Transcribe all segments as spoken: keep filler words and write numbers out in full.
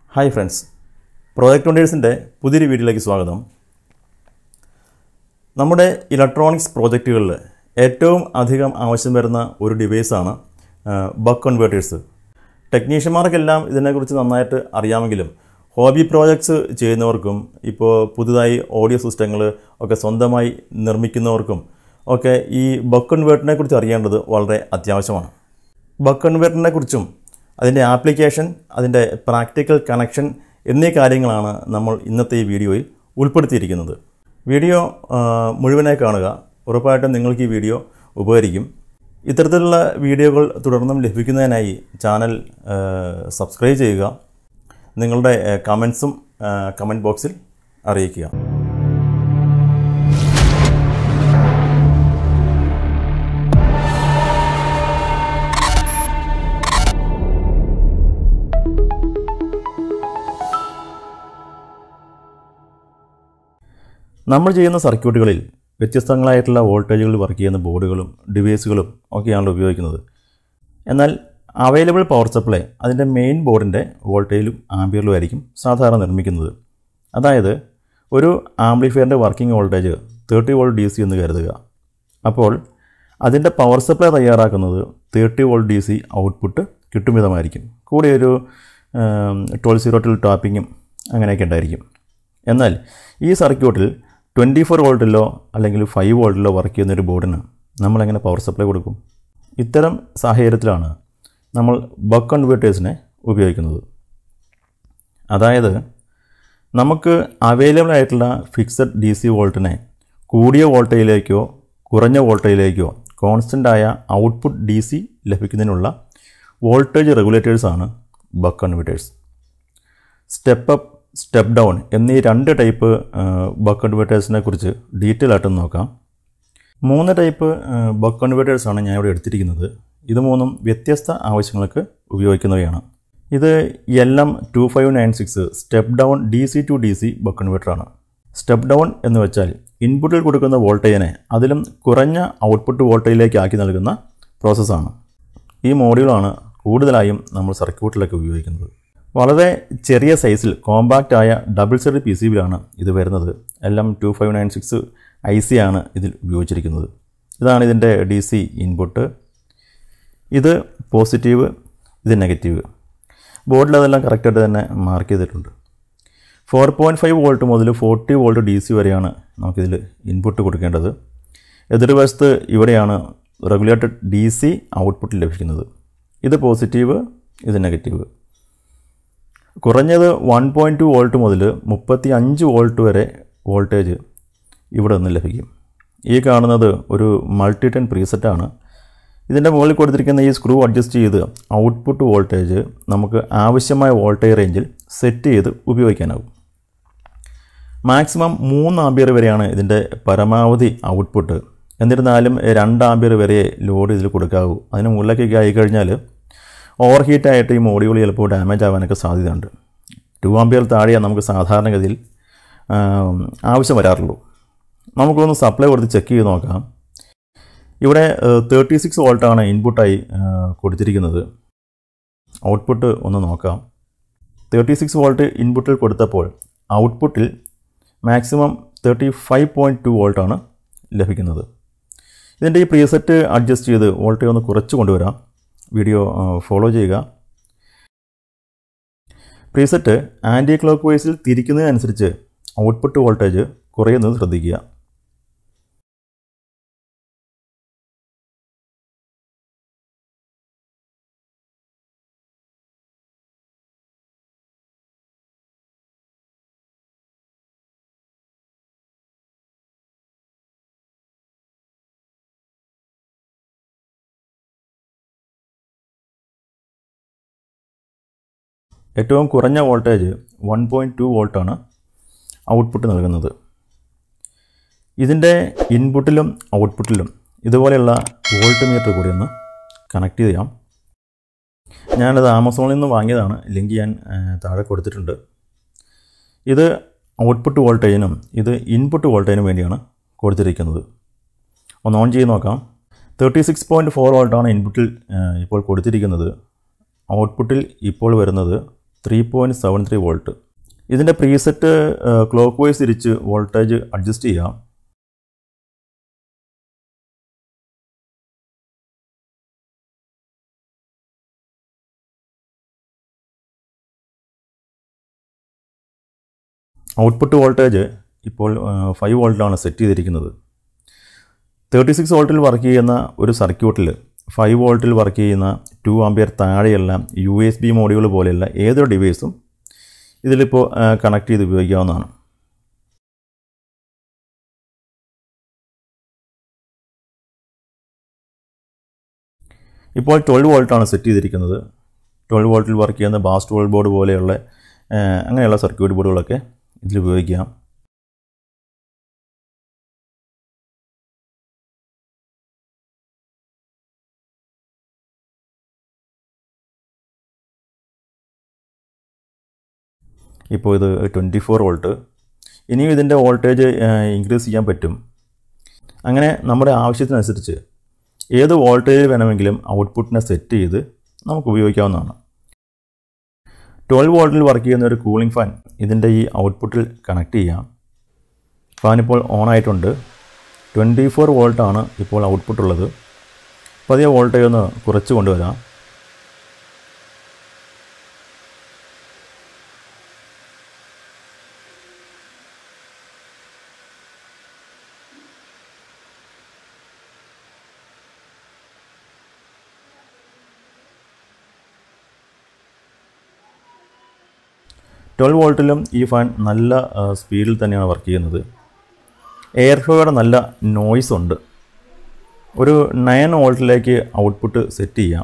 Hi friends, Project Wonders'ന്റെ പുതിയൊരു വീഡിയോയിലേക്ക് സ്വാഗതം. നമ്മുടെ ഇലക്ട്രോണിക്സ് പ്രോജക്റ്റുകളിൽ ഏറ്റവും അധികം ആവശ്യം വരുന്ന ഒരു ഡിവൈസാണ് ബക്ക് കൺവേർട്ടേഴ്സ്. ടെക്നീഷ്യന്മാർക്കെല്ലാം ഇതിനെക്കുറിച്ച് നന്നായിട്ട് അറിയാമെങ്കിലും ഹോബി പ്രോജക്ട്സ് ചെയ്യുന്നവർക്കും ഇപ്പോൾ പുതുതായി ഓഡിയോ സിസ്റ്റങ്ങൾ ഒക്കെ സ്വന്തമായി നിർമ്മിക്കുന്നവർക്കും ഒക്കെ ഈ ബക്ക് കൺവേർട്ടറിനെ കുറിച്ച് അറിയേണ്ടത് വളരെ അത്യാവശ്യമാണ്. ബക്ക് കൺവേർട്ടറിനെ കുറിച്ചും അതിൻ്റെ ആപ്ലിക്കേഷൻ, അതിൻ്റെ പ്രാക്ടിക്കൽ കണക്ഷൻ എന്നീ കാര്യങ്ങളാണ് നമ്മൾ ഇന്നത്തെ ഈ വീഡിയോയിൽ ഉൾപ്പെടുത്തിയിരിക്കുന്നത്. വീഡിയോ മുഴുവനായി കാണുക. ഉറപ്പായിട്ടും നിങ്ങൾക്ക് ഈ വീഡിയോ ഉപകരിക്കും. ഇത്തരത്തിലുള്ള വീഡിയോകൾ തുടർന്നും ലഭിക്കുന്നതിനായി ചാനൽ സബ്സ്ക്രൈബ് ചെയ്യുക. നിങ്ങളുടെ കമൻസും കമൻറ്റ് ബോക്സിൽ അറിയിക്കുക. നമ്മൾ ചെയ്യുന്ന സർക്യൂട്ടുകളിൽ വ്യത്യസ്തങ്ങളായിട്ടുള്ള വോൾട്ടേജുകൾ വർക്ക് ചെയ്യുന്ന ബോർഡുകളും ഡിവൈസുകളും ഒക്കെയാണല്ലോ ഉപയോഗിക്കുന്നത്. എന്നാൽ അവൈലബിൾ പവർ സപ്ലൈ അതിൻ്റെ മെയിൻ ബോർഡിൻ്റെ വോൾട്ടേജിലും ആംപിയറിലും ആയിരിക്കും സാധാരണ നിർമ്മിക്കുന്നത്. അതായത് ഒരു ആംപ്ലിഫയറിൻ്റെ working voltage thirty volt D C എന്ന് കരുതുക. അപ്പോൾ അതിൻ്റെ പവർ സപ്ലൈ തയ്യാറാക്കുന്നത് thirty volt D C output കിട്ടും വിധമായിരിക്കും. കൂടെ ഒരു ട്വൽവ് സീറോ ട്വൽവ് ടാപ്പിങ്ങും അങ്ങനെയൊക്കെ ഉണ്ടായിരിക്കും. എന്നാൽ ഈ സർക്യൂട്ടിൽ ട്വൻറ്റി ഫോർ വോൾട്ടിലോ അല്ലെങ്കിൽ ഫൈവ് വോൾട്ടിലോ വർക്ക് ചെയ്യുന്നൊരു ബോർഡിന് നമ്മളെങ്ങനെ പവർ സപ്ലൈ കൊടുക്കും? ഇത്തരം സാഹചര്യത്തിലാണ് നമ്മൾ ബക്ക് കൺവേർട്ടേഴ്സിനെ ഉപയോഗിക്കുന്നത്. അതായത് നമുക്ക് അവൈലബിൾ ആയിട്ടുള്ള ഫിക്സഡ് ഡി സി വോൾട്ടിനെ കൂടിയ വോൾട്ടേജിലേക്കോ കുറഞ്ഞ വോൾട്ടേജിലേക്കോ കോൺസ്റ്റൻ്റായ ഔട്ട്പുട്ട് ഡി സി ലഭിക്കുന്നതിനുള്ള വോൾട്ടേജ് റെഗുലേറ്റേഴ്സാണ് buck converters. Step up, step down എന്നീ രണ്ട് ടൈപ്പ് ബക്ക് കൺവേർട്ടേഴ്സിനെ കുറിച്ച് ഡീറ്റെയിൽ ആയിട്ട് നോക്കാം. മൂന്ന് ടൈപ്പ് ബക്ക് കൺവേർട്ടേഴ്സാണ് ഞാൻ ഇവിടെ എടുത്തിരിക്കുന്നത്. ഇത് മൂന്നും വ്യത്യസ്ത ആവശ്യങ്ങൾക്ക് ഉപയോഗിക്കുന്നവയാണ്. ഇത് L M two five nine six step down D C to D C buck കൺവേർട്ടറാണ്. സ്റ്റെപ്പ് ഡൗൺ എന്ന് വെച്ചാൽ ഇൻപുട്ടിൽ കൊടുക്കുന്ന വോൾട്ടേജിനെ അതിലും കുറഞ്ഞ ഔട്ട്പുട്ട് വോൾട്ടേജിലേക്ക് ആക്കി നൽകുന്ന പ്രോസസ്സാണ്. ഈ മോഡ്യൂളാണ് കൂടുതലായും നമ്മൾ സർക്യൂട്ടിലൊക്കെ ഉപയോഗിക്കുന്നത്. വളരെ ചെറിയ സൈസിൽ കോമ്പാക്റ്റ് ആയ ഡബിൾ സൈഡ് പി സി ബിയിലാണ് ഇത് വരുന്നത്. L M two five nine six I C ആണ് ഇതിൽ ഉപയോഗിച്ചിരിക്കുന്നത്. ഇതാണ് ഇതിൻ്റെ ഡി സി ഇൻപുട്ട്. ഇത് പോസിറ്റീവ്, ഇത് നെഗറ്റീവ്. ബോർഡിൽ അതെല്ലാം കറക്റ്റായിട്ട് തന്നെ മാർക്ക് ചെയ്തിട്ടുണ്ട്. ഫോർ പോയിൻറ്റ് ഫൈവ് വോൾട്ട് മുതൽ ഫോർട്ടി വോൾട്ട് ഡി സി വരെയാണ് നമുക്കിതിൽ ഇൻപുട്ട് കൊടുക്കേണ്ടത്. എതിർവശത്ത് ഇവിടെയാണ് റെഗുലേറ്റഡ് ഡി സി ഔട്ട്പുട്ട് ലഭിക്കുന്നത്. ഇത് പോസിറ്റീവ്, ഇത് നെഗറ്റീവ്. കുറഞ്ഞത് വൺ പോയിൻറ്റ് ടു വോൾട്ട് മുതൽ മുപ്പത്തി അഞ്ച് വോൾട്ട് വരെ വോൾട്ടേജ് ഇവിടെ നിന്ന് ലഭിക്കും. ഈ കാണുന്നത് ഒരു മൾട്ടി ടെൻ പ്രീസെറ്റാണ്. ഇതിൻ്റെ മുകളിൽ കൊടുത്തിരിക്കുന്ന ഈ സ്ക്രൂ അഡ്ജസ്റ്റ് ചെയ്ത് ഔട്ട്പുട്ട് വോൾട്ടേജ് നമുക്ക് ആവശ്യമായ വോൾട്ടേജ് റേഞ്ചിൽ സെറ്റ് ചെയ്ത് ഉപയോഗിക്കാനാകും. മാക്സിമം മൂന്ന് ആംപിയർ വരെയാണ് ഇതിൻ്റെ പരമാവധി ഔട്ട്പുട്ട്. എന്നിരുന്നാലും രണ്ട് ആംപിയർ വരെ ലോഡ് ഇതിൽ കൊടുക്കാവൂ. അതിന് മുകളിലേക്കൊക്കെ ആയിക്കഴിഞ്ഞാൽ ഓവർ ഹീറ്റായിട്ട് ഈ മോഡ്യൂൾ ചിലപ്പോൾ ഡാമേജ് ആവാനൊക്കെ സാധ്യതയുണ്ട്. ടു ആംപിയർ താഴെയാണ് നമുക്ക് സാധാരണഗതിയിൽ ആവശ്യം വരാറുള്ളൂ. നമുക്കൊന്ന് സപ്ലൈ കൊടുത്ത് ചെക്ക് ചെയ്ത് നോക്കാം. ഇവിടെ തേർട്ടി സിക്സ് വോൾട്ടാണ് ഇൻപുട്ടായി കൊടുത്തിരിക്കുന്നത്. ഔട്ട്പുട്ട് ഒന്ന് നോക്കാം. തേർട്ടി സിക്സ് വോൾട്ട് ഇൻപുട്ടിൽ കൊടുത്തപ്പോൾ ഔട്ട്പുട്ടിൽ maximum thirty five point two വോൾട്ടാണ് ലഭിക്കുന്നത്. ഇതിൻ്റെ ഈ പ്രീസെറ്റ് അഡ്ജസ്റ്റ് ചെയ്ത് വോൾട്ടേജ് ഒന്ന് കുറച്ച് കൊണ്ടുവരാം. വീഡിയോ ഫോളോ ചെയ്യുക. പ്രീസെറ്റ് ആൻറ്റി ക്ലോക്ക് വൈസിൽ തിരിക്കുന്നതിനനുസരിച്ച് ഔട്ട്പുട്ട് വോൾട്ടേജ് കുറയുന്നത് ശ്രദ്ധിക്കുക. ഏറ്റവും കുറഞ്ഞ വോൾട്ടേജ് വൺ പോയിൻറ്റ് ടു വോൾട്ടാണ് ഔട്ട്പുട്ട് നൽകുന്നത്. ഇതിൻ്റെ ഇൻപുട്ടിലും ഔട്ട്പുട്ടിലും ഇതുപോലെയുള്ള വോൾട്ട് മീറ്റർ കൂടി ഒന്ന് കണക്ട് ചെയ്യാം. ഞാനത് ആമസോണിൽ നിന്ന് വാങ്ങിയതാണ്. ലിങ്ക് ഞാൻ താഴെ കൊടുത്തിട്ടുണ്ട്. ഇത് ഔട്ട്പുട്ട് വോൾട്ടേജിനും ഇത് ഇൻപുട്ട് വോൾട്ടേജിനും വേണ്ടിയാണ് കൊടുത്തിരിക്കുന്നത്. ഒന്ന് ഓൺ ചെയ്ത് നോക്കാം. തേർട്ടി സിക്സ് പോയിൻറ്റ് ഫോർ വോൾട്ടാണ് ഇൻപുട്ടിൽ ഇപ്പോൾ കൊടുത്തിരിക്കുന്നത്. ഔട്ട്പുട്ടിൽ ഇപ്പോൾ വരുന്നത് three point seven three volt. ഇതിൻ്റെ പ്രീസെറ്റ് ക്ലോക്ക് വൈസ് തിരിച്ച് വോൾട്ടേജ് അഡ്ജസ്റ്റ് ചെയ്യാം. ഔട്ട്പുട്ട് വോൾട്ടേജ് ഇപ്പോൾ ഫൈവ് വോൾട്ടിലാണ് സെറ്റ് ചെയ്തിരിക്കുന്നത്. തേർട്ടി സിക്സ് വോൾട്ടിൽ വർക്ക് ചെയ്യുന്ന ഒരു സർക്യൂട്ടിൽ ഫൈവ് വോൾട്ടിൽ വർക്ക് ചെയ്യുന്ന ടു ആംപിയർ താഴെയുള്ള യു എസ് ബി മോഡ്യൂൾ പോലെയുള്ള ഏതൊരു ഡിവൈസും ഇതിലിപ്പോൾ കണക്ട് ചെയ്ത് ഉപയോഗിക്കാവുന്നതാണ്. ഇപ്പോൾ ട്വൽവ് വോൾട്ടാണ് സെറ്റ് ചെയ്തിരിക്കുന്നത്. ട്വൽവ് വോൾട്ടിൽ വർക്ക് ചെയ്യുന്ന ബാസ്റ്റ് വോൾട്ട് ബോർഡ് പോലെയുള്ള അങ്ങനെയുള്ള സർക്യൂട്ട് ബോർഡുകളൊക്കെ ഇതിൽ ഉപയോഗിക്കാം. ഇപ്പോൾ ഇത് ട്വൻറ്റി ഫോർ വോൾട്ട്. ഇനിയും ഇതിൻ്റെ വോൾട്ടേജ് ഇൻക്രീസ് ചെയ്യാൻ പറ്റും. അങ്ങനെ നമ്മുടെ ആവശ്യത്തിനനുസരിച്ച് ഏത് വോൾട്ടേജ് വേണമെങ്കിലും ഔട്ട്പുട്ടിനെ സെറ്റ് ചെയ്ത് നമുക്ക് ഉപയോഗിക്കാവുന്നതാണ്. ട്വൽവ് വോൾട്ടിൽ വർക്ക് ചെയ്യുന്ന ഒരു കൂളിംഗ് ഫാൻ ഇതിൻ്റെ ഈ ഔട്ട്പുട്ടിൽ കണക്ട് ചെയ്യാം. ഫാൻ ഇപ്പോൾ ഓൺ ആയിട്ടുണ്ട്. ട്വൻറ്റി ഫോർ വോൾട്ടാണ് ഇപ്പോൾ ഔട്ട്പുട്ട് ഉള്ളത്. പതിയെ വോൾട്ടേജ് ഒന്ന് കുറച്ച് കൊണ്ടുവരാം. ട്വൽവ് വോൾട്ടിലും ഈ ഫാൻ നല്ല സ്പീഡിൽ തന്നെയാണ് വർക്ക് ചെയ്യുന്നത്. എയർ ഫ്ലോയുടെ നല്ല നോയ്സ് ഉണ്ട്. ഒരു നയൻ വോൾട്ടിലേക്ക് ഔട്ട്പുട്ട് സെറ്റ് ചെയ്യാം.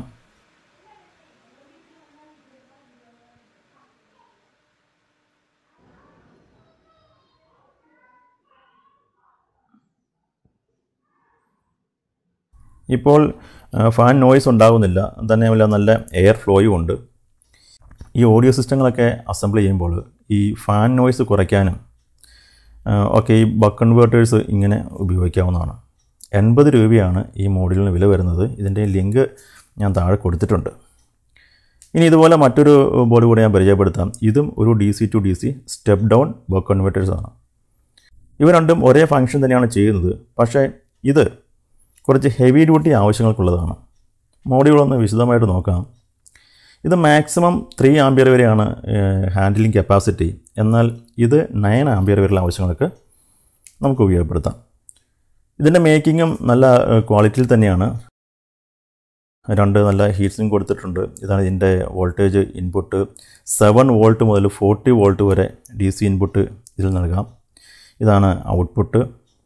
ഇപ്പോൾ ഫാൻ നോയ്സ് ഉണ്ടാകുന്നില്ല, തന്നെയുമല്ല നല്ല എയർ ഫ്ലോയും ഉണ്ട്. ഈ ഓഡിയോ സിസ്റ്റങ്ങളൊക്കെ അസംബിൾ ചെയ്യുമ്പോൾ ഈ ഫാൻ നോയ്സ് കുറയ്ക്കാനും ഒക്കെ ഈ ബക്ക് കൺവേർട്ടേഴ്സ് ഇങ്ങനെ ഉപയോഗിക്കാവുന്നതാണ്. എൺപത് രൂപയാണ് ഈ മോഡലിന് വില വരുന്നത്. ഇതിൻ്റെ ലിങ്ക് ഞാൻ താഴെ കൊടുത്തിട്ടുണ്ട്. ഇനി ഇതുപോലെ മറ്റൊരു ബോർഡ് കൂടെ ഞാൻ പരിചയപ്പെടുത്താം. ഇതും ഒരു D C to D C step down buck കൺവേർട്ടേഴ്സാണ്. ഇവ രണ്ടും ഒരേ ഫംഗ്ഷൻ തന്നെയാണ് ചെയ്യുന്നത്. പക്ഷേ ഇത് കുറച്ച് ഹെവി ഡ്യൂട്ടി ആവശ്യങ്ങൾക്കുള്ളതാണ്. മോഡുകളൊന്ന് വിശദമായിട്ട് നോക്കാം. ഇത് മാക്സിമം ത്രീ ആംപിയർ വരെയാണ് ഹാൻഡിലിംഗ് കപ്പാസിറ്റി. എന്നാൽ ഇത് നയൻ ആംപിയർ വരെയുള്ള ആവശ്യങ്ങൾക്ക് നമുക്ക് ഉപയോഗപ്പെടുത്താം. ഇതിൻ്റെ മേക്കിങ്ങും നല്ല ക്വാളിറ്റിയിൽ തന്നെയാണ്. രണ്ട് നല്ല ഹീറ്റ്സിങ് കൊടുത്തിട്ടുണ്ട്. ഇതാണ് ഇതിൻ്റെ വോൾട്ടേജ് ഇൻപുട്ട്. സെവൻ വോൾട്ട് മുതൽ ഫോർട്ടി വോൾട്ട് വരെ ഡി സി ഇൻപുട്ട് ഇതിൽ നൽകാം. ഇതാണ് ഔട്ട്പുട്ട്.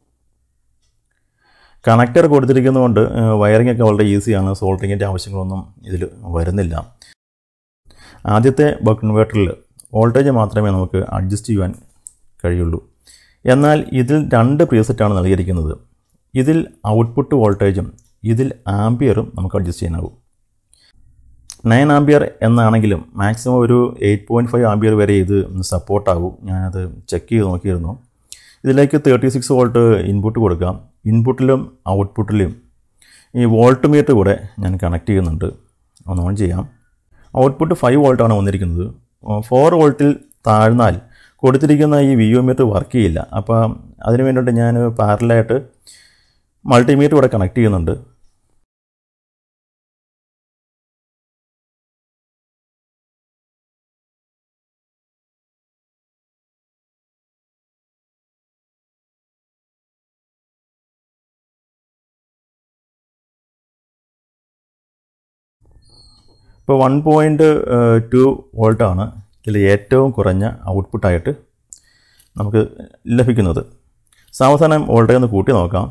കണക്ടർ കൊടുത്തിരിക്കുന്നതുകൊണ്ട് വയറിംഗ് ഒക്കെ വളരെ ഈസിയാണ്. സോൾഡറിങ്ങിൻ്റെ ആവശ്യങ്ങളൊന്നും ഇതിൽ വരുന്നില്ല. ആദ്യത്തെ ബക്ക് കൺവേർട്ടറിൽ വോൾട്ടേജ് മാത്രമേ നമുക്ക് അഡ്ജസ്റ്റ് ചെയ്യാൻ കഴിയുള്ളൂ. എന്നാൽ ഇതിൽ രണ്ട് പ്രീസെറ്റാണ് നൽകിയിരിക്കുന്നത്. ഇതിൽ ഔട്ട്പുട്ട് വോൾട്ടേജും ഇതിൽ ആംപിയറും നമുക്ക് അഡ്ജസ്റ്റ് ചെയ്യാനാകും. നയൻ ആംപിയർ എന്നാണെങ്കിലും മാക്സിമം ഒരു എയ്റ്റ് പോയിൻറ്റ് ഫൈവ് ആംപിയർ വരെ ഇത് സപ്പോർട്ടാകും. ഞാനത് ചെക്ക് ചെയ്ത് നോക്കിയിരുന്നു. ഇതിലേക്ക് തേർട്ടി സിക്സ് വോൾട്ട് ഇൻപുട്ട് കൊടുക്കാം. ഇൻപുട്ടിലും ഔട്ട്പുട്ടിലും ഈ വോൾട്ട് മീറ്റർ കൂടെ ഞാൻ കണക്ട് ചെയ്യുന്നുണ്ട്. ഒന്ന് ഓൺ ചെയ്യാം. ഔട്ട്പുട്ട് ഫൈവ് വോൾട്ടാണ് വന്നിരിക്കുന്നത്. ഫോർ വോൾട്ടിൽ താഴ്ന്നാൽ കൊടുത്തിരിക്കുന്ന ഈ വി ഒ മീറ്റർ വർക്ക് ചെയ്യില്ല. അപ്പോൾ അതിന് വേണ്ടിയിട്ട് ഞാൻ പാരലായിട്ട് മൾട്ടിമീറ്റർ കൂടെ കണക്ട് ചെയ്യുന്നുണ്ട്. ഇപ്പോൾ വൺ പോയിൻറ്റ് ടു വോൾട്ടാണ് ഇതിൽ ഏറ്റവും കുറഞ്ഞ ഔട്ട്പുട്ടായിട്ട് നമുക്ക് ലഭിക്കുന്നത്. സാവധാനം വോൾട്ടേജ് ഒന്ന് കൂട്ടി നോക്കാം.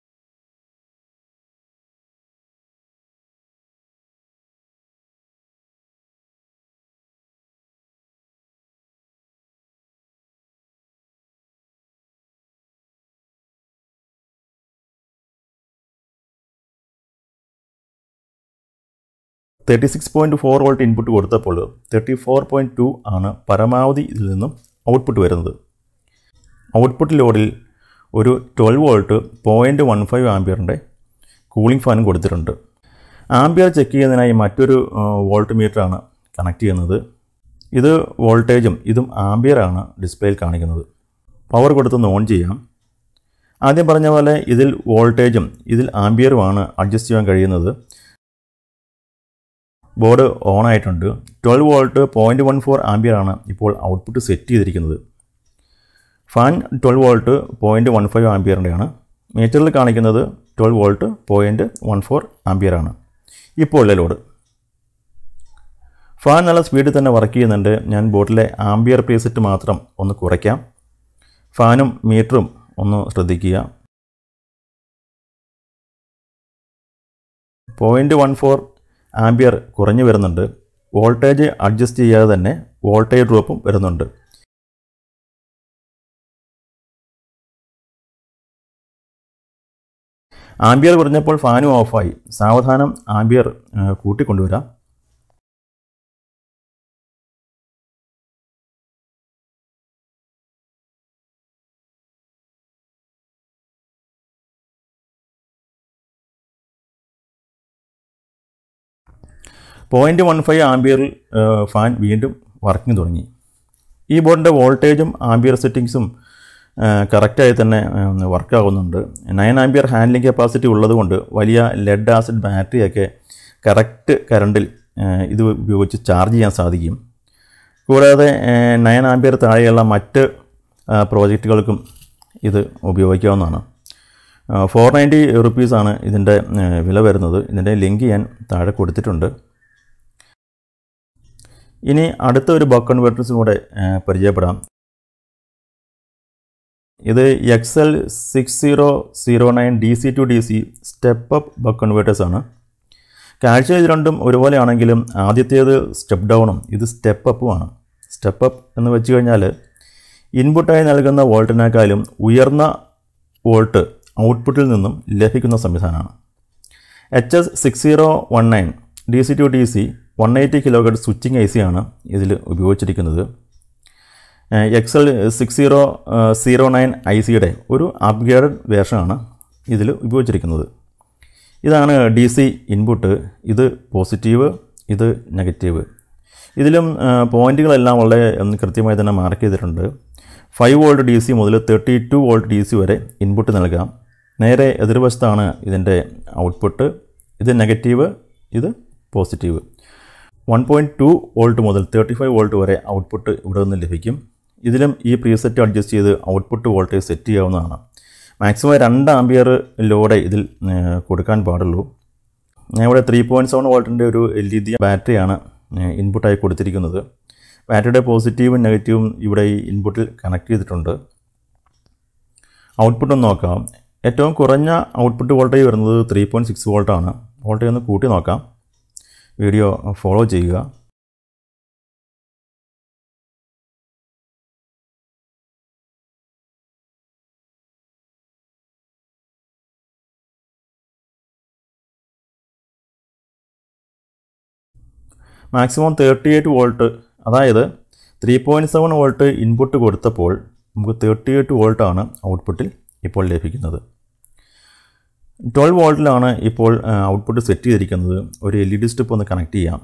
Thirty six point four volt input കൊടുത്തപ്പോൾ തേർട്ടി ഫോർ പോയിൻറ്റ് ടു ആണ് പരമാവധി ഇതിൽ നിന്നും ഔട്ട്പുട്ട് വരുന്നത്. ഔട്ട്പുട്ട് ലോഡിൽ ഒരു twelve volt point one five ആംപിയറിൻ്റെ കൂളിംഗ് ഫാനും കൊടുത്തിട്ടുണ്ട്. ആംപിയർ ചെക്ക് ചെയ്യുന്നതിനായി മറ്റൊരു വോൾട്ട് മീറ്ററാണ് കണക്ട് ചെയ്യുന്നത്. ഇത് വോൾട്ടേജും ഇതും ആംപിയറാണ് ഡിസ്പ്ലേയിൽ കാണിക്കുന്നത്. പവർ കൊടുത്തൊന്ന് ഓൺ ചെയ്യാം. ആദ്യം പറഞ്ഞ പോലെ ഇതിൽ വോൾട്ടേജും ഇതിൽ ആംപിയറുമാണ് അഡ്ജസ്റ്റ് ചെയ്യാൻ കഴിയുന്നത്. ബോർഡ് ഓൺ ആയിട്ടുണ്ട്. Twelve volt point one four ആംപിയറാണ് ഇപ്പോൾ ഔട്ട്പുട്ട് സെറ്റ് ചെയ്തിരിക്കുന്നത്. Fan twelve volt point one five ആംപിയറിൻ്റെയാണ്. മീറ്ററിൽ കാണിക്കുന്നത് twelve volt point one four ആംപിയറാണ് ഇപ്പോൾ ഉള്ള ലോഡ്. ഫാൻ നല്ല സ്പീഡിൽ തന്നെ വർക്ക് ചെയ്യുന്നുണ്ട്. ഞാൻ ബോർഡിലെ ആംപിയർ പ്രീസെറ്റ് മാത്രം ഒന്ന് കുറയ്ക്കാം. ഫാനും മീറ്ററും ഒന്ന് ശ്രദ്ധിക്കുക. പോയിൻറ്റ് വൺ ഫോർ ആംപിയർ കുറഞ്ഞു വരുന്നുണ്ട്. വോൾട്ടേജ് അഡ്ജസ്റ്റ് ചെയ്യാതെ തന്നെ വോൾട്ടേജ് ഡ്രോപ്പും വരുന്നുണ്ട്. ആംപിയർ കുറഞ്ഞപ്പോൾ ഫാനും ഓഫായി. സാവധാനം ആംപിയർ കൂട്ടിക്കൊണ്ടുവരാം. പോയിൻറ്റ് വൺ ഫൈവ് ആംപിയറിൽ ഫാൻ വീണ്ടും വർക്കിംഗ് തുടങ്ങി. ഈ ബോർഡിൻ്റെ വോൾട്ടേജും ആംപിയർ സെറ്റിങ്സും കറക്റ്റായി തന്നെ വർക്കാകുന്നുണ്ട്. നയൻ ആംപിയർ ഹാൻഡ്ലിംഗ് കപ്പാസിറ്റി ഉള്ളതുകൊണ്ട് വലിയ ലെഡ് ആസിഡ് ബാറ്ററിയൊക്കെ കറക്റ്റ് കറണ്ടിൽ ഇത് ഉപയോഗിച്ച് ചാർജ് ചെയ്യാൻ സാധിക്കും. കൂടാതെ നയൻ ആംപിയർ താഴെയുള്ള മറ്റ് പ്രോജക്റ്റുകൾക്കും ഇത് ഉപയോഗിക്കാവുന്നതാണ്. ഫോർ നയൻറ്റി റുപ്പീസാണ് ഇതിൻ്റെ വില വരുന്നത്. ഇതിൻ്റെ ലിങ്ക് ഞാൻ താഴെ കൊടുത്തിട്ടുണ്ട്. ഇനി അടുത്ത ഒരു ബക്ക് കൺവേർട്ടേഴ്സും കൂടെ പരിചയപ്പെടാം. ഇത് X L six zero zero nine D C to D C step up buck കൺവേർട്ടേഴ്സാണ്. കാഴ്ച ഇത് രണ്ടും ഒരുപോലെ ആണെങ്കിലും ആദ്യത്തേത് സ്റ്റെപ്പ് ഡൗണും ഇത് സ്റ്റെപ്പ് അപ്പുമാണ്. സ്റ്റെപ്പ് അപ്പ് എന്ന് വെച്ച് കഴിഞ്ഞാൽ ഇൻപുട്ടായി നൽകുന്ന വോൾട്ടിനേക്കാളും ഉയർന്ന വോൾട്ട് ഔട്ട്പുട്ടിൽ നിന്നും ലഭിക്കുന്ന സംവിധാനമാണ്. H S six zero one nine D C to D C one eighty kilohertz switching I C ആണ് ഇതിൽ ഉപയോഗിച്ചിരിക്കുന്നത്. X L six zero zero nine I സിയുടെ ഒരു അപ്ഗ്രേഡഡ് വേർഷനാണ് ഇതിൽ ഉപയോഗിച്ചിരിക്കുന്നത്. ഇതാണ് ഡി സി ഇൻപുട്ട്. ഇത് പോസിറ്റീവ്, ഇത് നെഗറ്റീവ്. ഇതിലും പോയിൻറ്റുകളെല്ലാം വളരെ കൃത്യമായി തന്നെ മാർക്ക് ചെയ്തിട്ടുണ്ട്. ഫൈവ് വോൾട്ട് ഡി സി മുതൽ thirty two volt D C വരെ ഇൻപുട്ട് നൽകാം. നേരെ എതിർവശത്താണ് ഇതിൻ്റെ ഔട്ട്പുട്ട്. ഇത് നെഗറ്റീവ്, ഇത് positive. One point two volt മുതൽ തേർട്ടി ഫൈവ് വോൾട്ട് വരെ ഔട്ട്പുട്ട് ഇവിടെ നിന്ന് ലഭിക്കും. ഇതിലും ഈ പ്രീസെറ്റ് അഡ്ജസ്റ്റ് ചെയ്ത് ഔട്ട്പുട്ട് വോൾട്ടേജ് സെറ്റ് ചെയ്യാവുന്നതാണ്. മാക്സിമം രണ്ട് ആംപിയർ ലോഡ് ഇതിൽ കൊടുക്കാൻ പാടുള്ളൂ. ഞാൻ ഇവിടെ ത്രീ പോയിൻറ്റ് സെവൻ വോൾട്ടിൻ്റെ ഒരു എൽ ഇ ഡി ബാറ്ററിയാണ് ഇൻപുട്ടായി കൊടുത്തിരിക്കുന്നത്. ബാറ്ററിയുടെ പോസിറ്റീവും നെഗറ്റീവും ഇവിടെ ഈ ഇൻപുട്ടിൽ കണക്ട് ചെയ്തിട്ടുണ്ട്. ഔട്ട്പുട്ട് ഒന്ന് നോക്കാം. ഏറ്റവും കുറഞ്ഞ ഔട്ട്പുട്ട് വോൾട്ടേജ് വരുന്നത് ത്രീ പോയിൻറ്റ് സിക്സ് വോൾട്ടാണ്. വോൾട്ടേജ് ഒന്ന് കൂട്ടി നോക്കാം. വീഡിയോ ഫോളോ ചെയ്യുക. മാക്സിമം തേർട്ടി എയ്റ്റ് വോൾട്ട്, അതായത് three point seven volt input കൊടുത്തപ്പോൾ നമുക്ക് തേർട്ടി എയ്റ്റ് വോൾട്ടാണ് ഔട്ട്പുട്ടിൽ ഇപ്പോൾ ലഭിക്കുന്നത്. ട്വൽവ് വോൾട്ടിലാണ് ഇപ്പോൾ ഔട്ട്പുട്ട് സെറ്റ് ചെയ്തിരിക്കുന്നത്. ഒരു എൽ ഇ ഡി സ്ട്രിപ്പ് ഒന്ന് കണക്ട് ചെയ്യാം.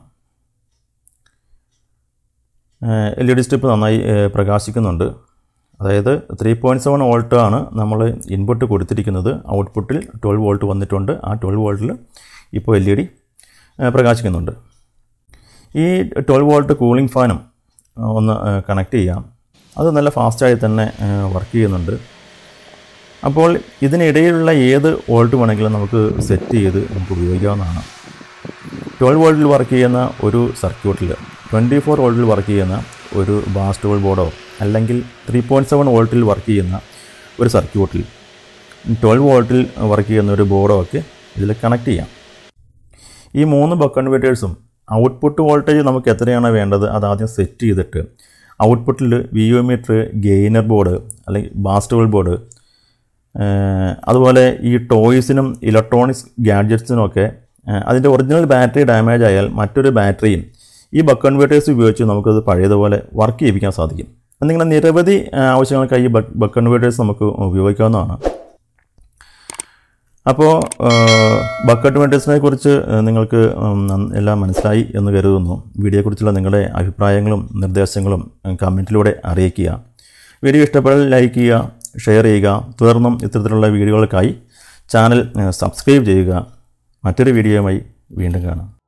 എൽ ഇ ഡി സ്ട്രിപ്പ് നന്നായി പ്രകാശിക്കുന്നുണ്ട്. അതായത് ത്രീ പോയിൻറ്റ് സെവൻ വോൾട്ടാണ് നമ്മൾ ഇൻപുട്ട് കൊടുത്തിരിക്കുന്നത്. ഔട്ട്പുട്ടിൽ ട്വൽവ് വോൾട്ട് വന്നിട്ടുണ്ട്. ആ ട്വൽവ് വോൾട്ടിൽ ഇപ്പോൾ എൽ ഇ ഡി പ്രകാശിക്കുന്നുണ്ട്. ഈ ട്വൽവ് വോൾട്ട് കൂളിംഗ് ഫാനും ഒന്ന് കണക്ട് ചെയ്യാം. അത് നല്ല ഫാസ്റ്റായി തന്നെ വർക്ക് ചെയ്യുന്നുണ്ട്. അപ്പോൾ ഇതിനിടയിലുള്ള ഏത് വോൾട്ട് വേണമെങ്കിലും നമുക്ക് സെറ്റ് ചെയ്ത് നമുക്ക് ഉപയോഗിക്കാവുന്നതാണ്. ട്വൽവ് വോൾട്ടിൽ വർക്ക് ചെയ്യുന്ന ഒരു സർക്യൂട്ടിൽ ട്വൻറ്റി ഫോർ വോൾട്ടിൽ വർക്ക് ചെയ്യുന്ന ഒരു ബാസ്റ്റബിൾ ബോർഡോ അല്ലെങ്കിൽ ത്രീ പോയിൻറ്റ് സെവൻ വോൾട്ടിൽ വർക്ക് ചെയ്യുന്ന ഒരു സർക്യൂട്ടിൽ ട്വൽവ് വോൾട്ടിൽ വർക്ക് ചെയ്യുന്ന ഒരു ബോർഡോ ഒക്കെ ഇതിൽ കണക്ട് ചെയ്യാം. ഈ മൂന്ന് ബക്ക് കൺവേർട്ടേഴ്സും ഔട്ട്പുട്ട് വോൾട്ടേജ് നമുക്ക് എത്രയാണ് വേണ്ടത് അതാദ്യം സെറ്റ് ചെയ്തിട്ട് ഔട്ട്പുട്ടിൽ V U meter, gainer board അല്ലെങ്കിൽ ബാസ്റ്റബിൾ ബോർഡ്, അതുപോലെ ഈ ടോയ്സിനും ഇലക്ട്രോണിക്സ് ഗാഡ്ജറ്റ്സിനുമൊക്കെ അതിൻ്റെ ഒറിജിനൽ ബാറ്ററി ഡാമേജ് ആയാൽ മറ്റൊരു ബാറ്ററിയും ഈ ബക്ക് കൺവേർട്ടേഴ്സ് ഉപയോഗിച്ച് നമുക്കത് പഴയതുപോലെ വർക്ക് ചെയ്യിപ്പിക്കാൻ സാധിക്കും. എന്നിങ്ങനെ നിരവധി ആവശ്യങ്ങൾക്കായി ഈ ബക്ക് ബക്ക് കൺവേർട്ടേഴ്സ് നമുക്ക് ഉപയോഗിക്കാവുന്നതാണ്. അപ്പോൾ ബക്കറ്റ് മെറ്റേഴ്സിനെ കുറിച്ച് നിങ്ങൾക്ക് എല്ലാം മനസ്സിലായി എന്ന് കരുതുന്നു. വീഡിയോയെക്കുറിച്ചുള്ള നിങ്ങളുടെ അഭിപ്രായങ്ങളും നിർദ്ദേശങ്ങളും കമൻറ്റിലൂടെ അറിയിക്കുക. വീഡിയോ ഇഷ്ടപ്പെട്ടാൽ ലൈക്ക് ചെയ്യുക, ഷെയർ ചെയ്യുക. തുടർന്നും ഇത്തരത്തിലുള്ള വീഡിയോകൾക്കായി ചാനൽ സബ്സ്ക്രൈബ് ചെയ്യുക. മറ്റൊരു വീഡിയോയുമായി വീണ്ടും കാണാം.